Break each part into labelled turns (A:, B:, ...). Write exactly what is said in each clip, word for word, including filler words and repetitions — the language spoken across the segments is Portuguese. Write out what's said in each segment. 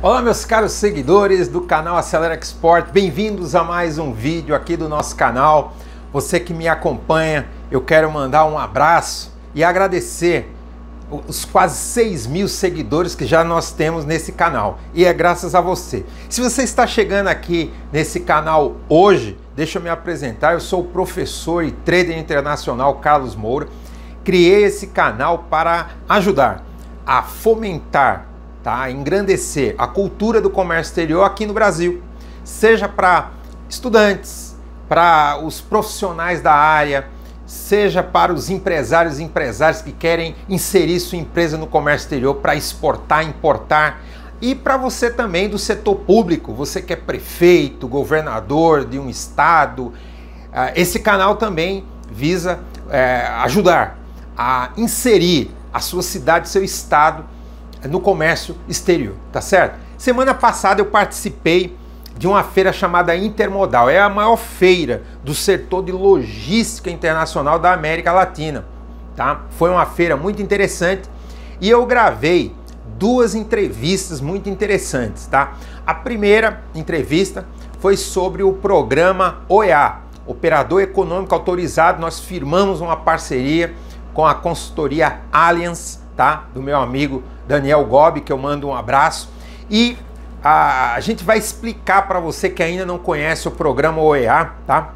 A: Olá meus caros seguidores do canal Acelera Export, bem-vindos a mais um vídeo aqui do nosso canal. Você que me acompanha, eu quero mandar um abraço e agradecer os quase seis mil seguidores que já nós temos nesse canal, e é graças a você. Se você está chegando aqui nesse canal hoje, deixa eu me apresentar. Eu sou o professor e trader internacional Carlos Moura. Criei esse canal para ajudar a fomentar, tá, engrandecer a cultura do comércio exterior aqui no Brasil, seja para estudantes, para os profissionais da área, seja para os empresários e empresários que querem inserir sua empresa no comércio exterior para exportar, importar, e para você também do setor público, você que é prefeito, governador de um estado. Esse canal também visa é, ajudar a inserir a sua cidade, seu estado no comércio exterior, tá certo? Semana passada eu participei de uma feira chamada Intermodal. É a maior feira do setor de logística internacional da América Latina, tá? Foi uma feira muito interessante e eu gravei duas entrevistas muito interessantes, tá? A primeira entrevista foi sobre o programa O E A, Operador Econômico Autorizado. Nós firmamos uma parceria com a consultoria Allianz, tá? Do meu amigo Daniel Gobi, que eu mando um abraço, e a, a gente vai explicar para você que ainda não conhece o programa O E A, tá?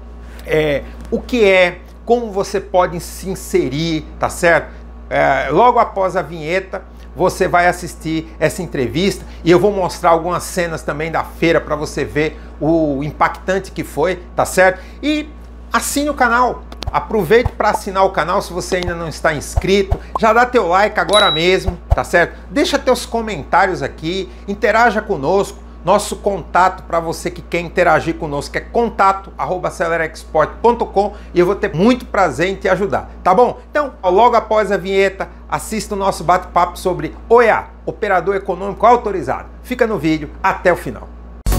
A: É, o que é, como você pode se inserir, tá certo? É, logo após a vinheta, você vai assistir essa entrevista e eu vou mostrar algumas cenas também da feira para você ver o impactante que foi, tá certo? E assine o canal. Aproveite para assinar o canal se você ainda não está inscrito, já dá teu like agora mesmo, tá certo? Deixa teus comentários aqui, interaja conosco. Nosso contato para você que quer interagir conosco é contato arroba acelera export ponto com e eu vou ter muito prazer em te ajudar, tá bom? Então, logo após a vinheta, assista o nosso bate-papo sobre O E A, Operador Econômico Autorizado. Fica no vídeo até o final.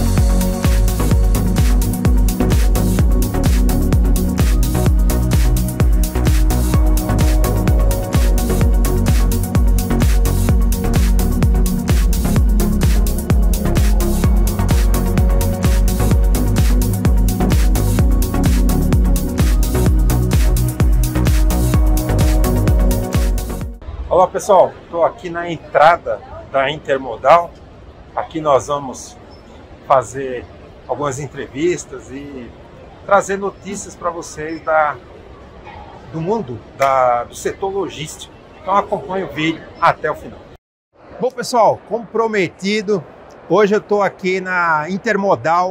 A: Olá pessoal, estou aqui na entrada da Intermodal. Aqui nós vamos fazer algumas entrevistas e trazer notícias para vocês da, do mundo da, do setor logístico. Então acompanhe o vídeo até o final. Bom pessoal, como prometido, hoje eu estou aqui na Intermodal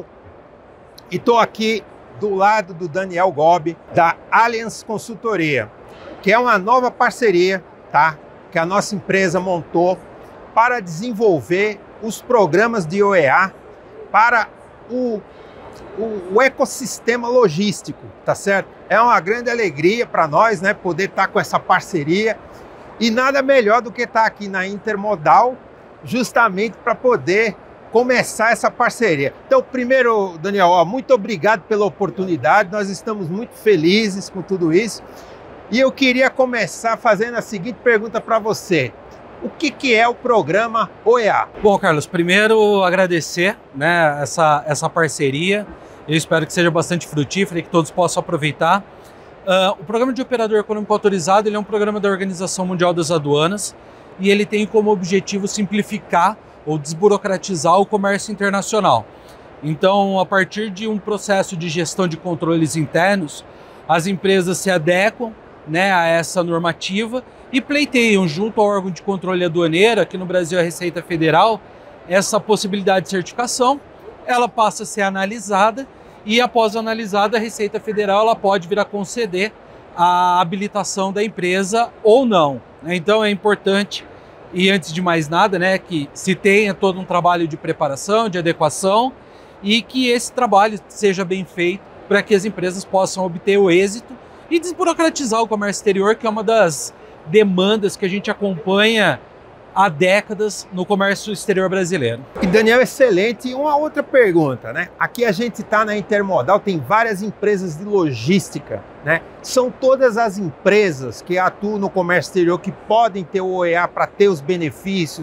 A: e estou aqui do lado do Daniel Gobi, da Allianz Consultoria, que é uma nova parceria, tá? Que a nossa empresa montou para desenvolver os programas de O E A para o, o, o ecossistema logístico, tá certo? É uma grande alegria para nós, né, poder estar com essa parceria, e nada melhor do que estar aqui na Intermodal justamente para poder começar essa parceria. Então, primeiro, Daniel, ó, muito obrigado pela oportunidade, nós estamos muito felizes com tudo isso. E eu queria começar fazendo a seguinte pergunta para você. O que, que é o programa O E A?
B: Bom, Carlos, primeiro agradecer, né, essa, essa parceria. Eu espero que seja bastante frutífera e que todos possam aproveitar. Uh, o Programa de Operador Econômico Autorizado ele é um programa da Organização Mundial das Aduanas e ele tem como objetivo simplificar ou desburocratizar o comércio internacional. Então, a partir de um processo de gestão de controles internos, as empresas se adequam, né, a essa normativa e pleiteiam junto ao órgão de controle aduaneiro, aqui no Brasil a Receita Federal, essa possibilidade de certificação. Ela passa a ser analisada e após analisada a Receita Federal ela pode vir a conceder a habilitação da empresa ou não. Então é importante, e antes de mais nada, né, que se tenha todo um trabalho de preparação, de adequação e que esse trabalho seja bem feito para que as empresas possam obter o êxito e desburocratizar o comércio exterior, que é uma das demandas que a gente acompanha há décadas no comércio exterior brasileiro.
A: E Daniel, excelente. E uma outra pergunta, né? Aqui a gente está na Intermodal, tem várias empresas de logística, né? São todas as empresas que atuam no comércio exterior que podem ter o O E A para ter os benefícios,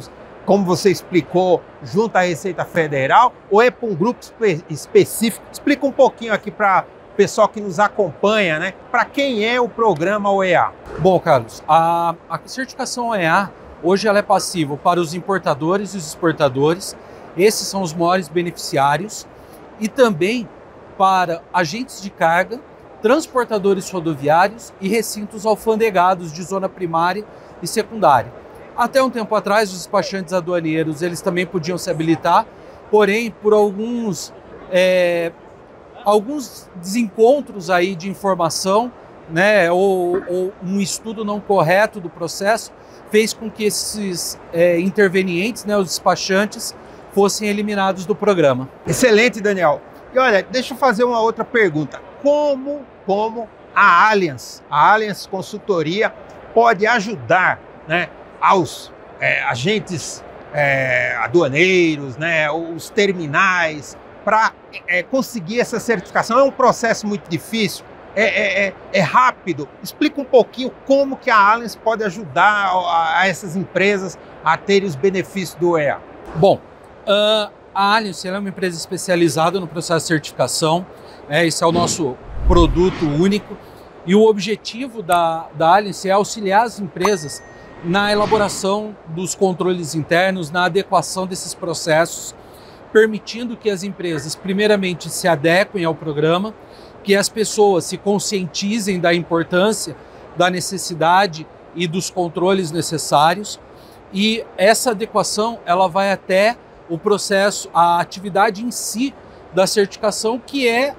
A: como você explicou, junto à Receita Federal, ou é para um grupo espe específico? Explica um pouquinho aqui para o pessoal que nos acompanha, né? Para quem é o programa O E A?
B: Bom, Carlos, a, a certificação O E A, hoje ela é passiva para os importadores e os exportadores. Esses são os maiores beneficiários. E também para agentes de carga, transportadores rodoviários e recintos alfandegados de zona primária e secundária. Até um tempo atrás, os despachantes aduaneiros eles também podiam se habilitar, porém, por alguns, é, alguns desencontros aí de informação, né, ou, ou um estudo não correto do processo, fez com que esses é, intervenientes, né, os despachantes, fossem eliminados do programa.
A: Excelente, Daniel. E olha, deixa eu fazer uma outra pergunta. Como, como a Allianz, a Allianz Consultoria pode ajudar, né, aos é, agentes é, aduaneiros, né, os terminais, para é, conseguir essa certificação? É um processo muito difícil? É, é, é rápido? Explica um pouquinho como que a Allianz pode ajudar a, a essas empresas a terem os benefícios do O E A.
B: Bom, uh, a Allianz é uma empresa especializada no processo de certificação. É, esse é o nosso produto único. E o objetivo da, da Allianz é auxiliar as empresas na elaboração dos controles internos, na adequação desses processos, permitindo que as empresas, primeiramente, se adequem ao programa, que as pessoas se conscientizem da importância, da necessidade e dos controles necessários. E essa adequação ela vai até o processo, a atividade em si da certificação, que é,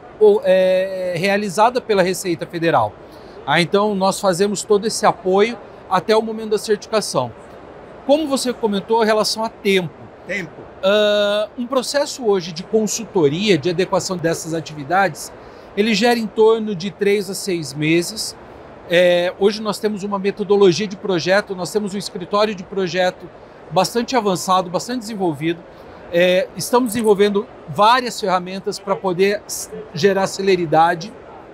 B: é realizada pela Receita Federal. Ah, então, nós fazemos todo esse apoio até o momento da certificação. Como você comentou, em relação a tempo.
A: Tempo.
B: Uh, um processo hoje de consultoria, de adequação dessas atividades, ele gera em torno de três a seis meses. É, hoje nós temos uma metodologia de projeto, nós temos um escritório de projeto bastante avançado, bastante desenvolvido. É, estamos desenvolvendo várias ferramentas para poder gerar celeridade.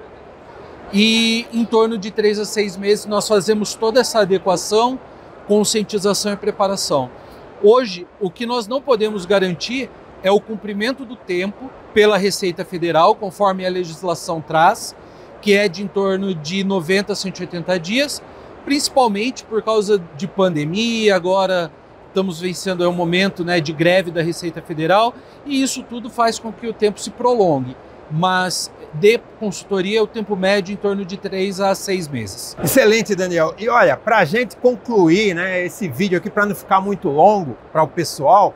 B: E em torno de três a seis meses nós fazemos toda essa adequação, conscientização e preparação. Hoje, o que nós não podemos garantir é o cumprimento do tempo pela Receita Federal, conforme a legislação traz, que é de em torno de noventa a cento e oitenta dias, principalmente por causa de pandemia. Agora estamos vencendo um momento, né, de greve da Receita Federal, e isso tudo faz com que o tempo se prolongue. Mas de consultoria, o tempo médio em torno de três a seis meses.
A: Excelente, Daniel. E olha, para a gente concluir, né, esse vídeo aqui, para não ficar muito longo para o pessoal,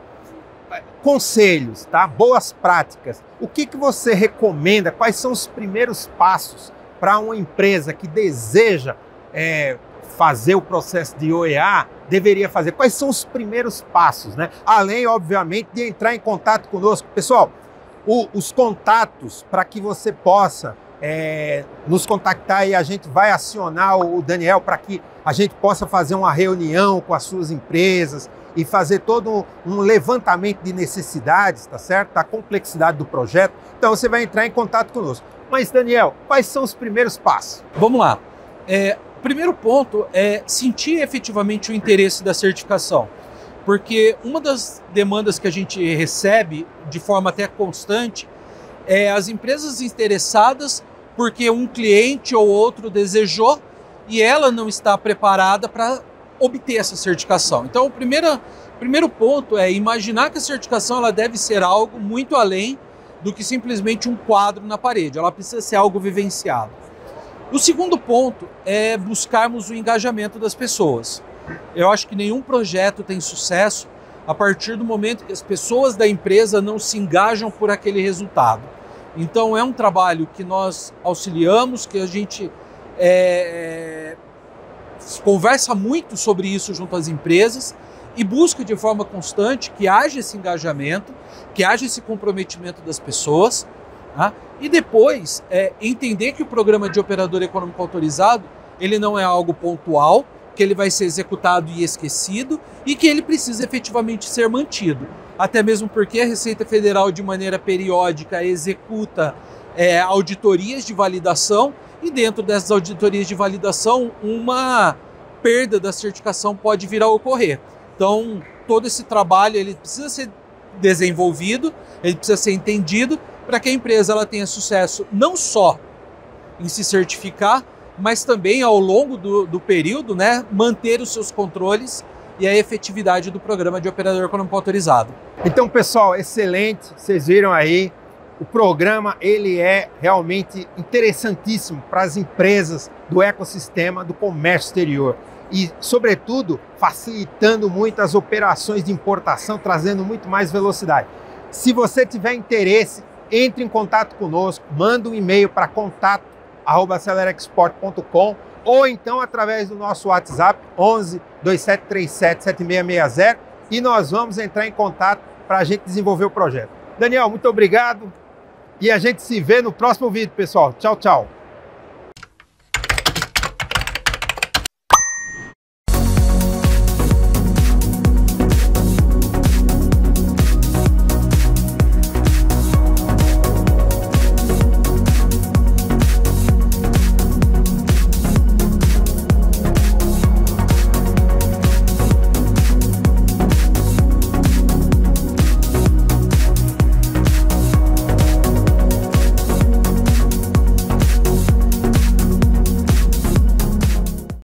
A: conselhos, tá? Boas práticas. O que, que você recomenda? Quais são os primeiros passos para uma empresa que deseja é, fazer o processo de O E A, deveria fazer? Quais são os primeiros passos, né? Além, obviamente, de entrar em contato conosco. Pessoal, o, os contatos para que você possa é, nos contactar, e a gente vai acionar o Daniel para que a gente possa fazer uma reunião com as suas empresas e fazer todo um levantamento de necessidades, tá certo? Da complexidade do projeto. Então você vai entrar em contato conosco. Mas, Daniel, quais são os primeiros passos?
B: Vamos lá. É, o primeiro ponto é sentir efetivamente o interesse da certificação. Porque uma das demandas que a gente recebe de forma até constante é as empresas interessadas porque um cliente ou outro desejou e ela não está preparada para obter essa certificação. Então, o primeiro, primeiro ponto é imaginar que a certificação ela deve ser algo muito além do que simplesmente um quadro na parede. Ela precisa ser algo vivenciado. O segundo ponto é buscarmos o engajamento das pessoas. Eu acho que nenhum projeto tem sucesso a partir do momento que as pessoas da empresa não se engajam por aquele resultado. Então, é um trabalho que nós auxiliamos, que a gente é, conversa muito sobre isso junto às empresas e busca de forma constante que haja esse engajamento, que haja esse comprometimento das pessoas, tá? E depois é, entender que o programa de operador econômico autorizado ele não é algo pontual, que ele vai ser executado e esquecido e que ele precisa efetivamente ser mantido. Até mesmo porque a Receita Federal, de maneira periódica, executa é, auditorias de validação e dentro dessas auditorias de validação, uma perda da certificação pode vir a ocorrer. Então, todo esse trabalho ele precisa ser desenvolvido, ele precisa ser entendido para que a empresa ela tenha sucesso não só em se certificar, mas também ao longo do, do período, né, manter os seus controles e a efetividade do programa de operador econômico autorizado.
A: Então, pessoal, excelente, vocês viram aí, o programa ele é realmente interessantíssimo para as empresas do ecossistema do comércio exterior e, sobretudo, facilitando muito as operações de importação, trazendo muito mais velocidade. Se você tiver interesse, entre em contato conosco, manda um e-mail para contato arroba acelera export ponto com ou então através do nosso WhatsApp onze, dois sete três sete, sete seis seis zero e nós vamos entrar em contato para a gente desenvolver o projeto. Daniel, muito obrigado e a gente se vê no próximo vídeo, pessoal. Tchau, tchau.